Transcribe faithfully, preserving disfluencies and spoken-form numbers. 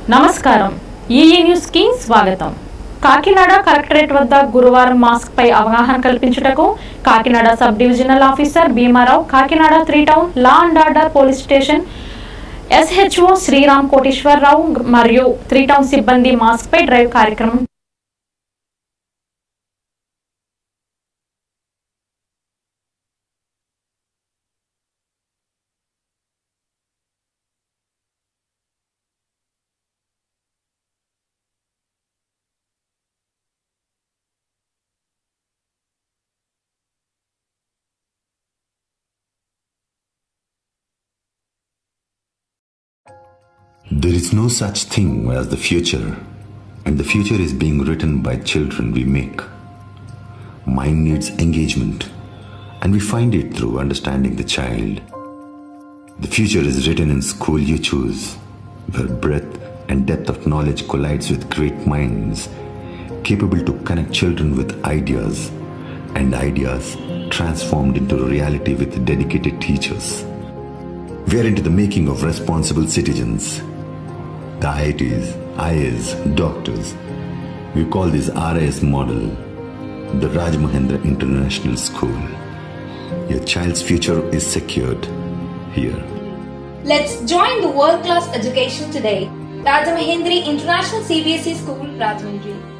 నమస్కారం EE news కి స్వాగతం. కాకినాడ కలెక్టరేట్ వద్ద గురువారం మాస్క్ పై అవగాహన కల్పించుటకు Kakinada sub divisional officer Bhimarao, Kakinada three town law and order police station SHO Sriram Koteswararao మరియు త్రీ టౌన్ సిబ్బంది మాస్క్ పై డ్రైవ్ కార్యక్రమం There is no such thing as the future, and the future is being written by children we make. Mind needs engagement, and we find it through understanding the child. The future is written in school you choose, where breadth and depth of knowledge collides with great minds, capable to connect children with ideas, and ideas transformed into reality with dedicated teachers. We are into the making of responsible citizens. The I I Ts, I A S, doctors. We call this R I S model the Rajamahendra International School. Your child's future is secured here. Let's join the world-class education today. Rajamahendra International C B S E School, Rajahmundry.